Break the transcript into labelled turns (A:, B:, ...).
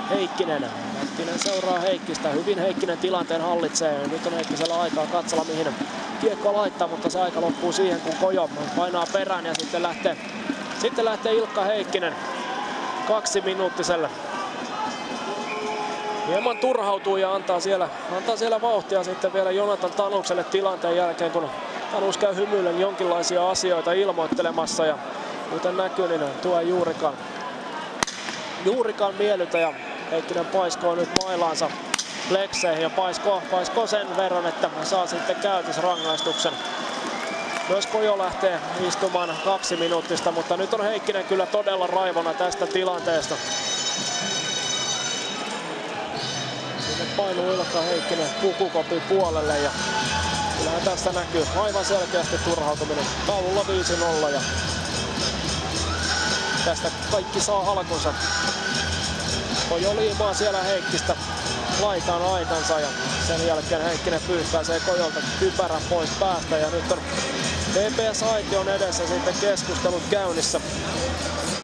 A: Heikkinen. Heikkinen seuraa Heikkistä. Hyvin Heikkinen tilanteen hallitsee. Nyt on Heikkisellä aikaa katsella mihin kiekko laittaa, mutta se aika loppuu siihen kun Kojo painaa perään ja sitten lähtee Ilkka Heikkinen 2-minuuttiselle. Hieman turhautuu ja antaa siellä vauhtia sitten vielä Jonatan Tanukselle tilanteen jälkeen, kun Tanus käy hymyillen jonkinlaisia asioita ilmoittelemassa. Ja kuten näkyy, niin tuo juurikaan miellytä ja Heikkinen paiskoo nyt mailaansa Lekseihin ja paiskoo sen verran, että saa sitten käytösrangaistuksen. Myös Kojo lähtee istumaan 2-minuuttista, mutta nyt on Heikkinen kyllä todella raivona tästä tilanteesta. Sinne painuu Ilkka Heikkinen pukukopin puolelle ja kyllähän tässä näkyy aivan selkeästi turhautuminen. Taululla 5-0 ja tästä kaikki saa alkunsa. Kojo liimaa siellä Heikkistä laitaan aikansa ja sen jälkeen Heikkinen pyyhkäisee Kojolta kypärän pois päästä ja nyt on TPS Aition edessä sitten keskustelut käynnissä.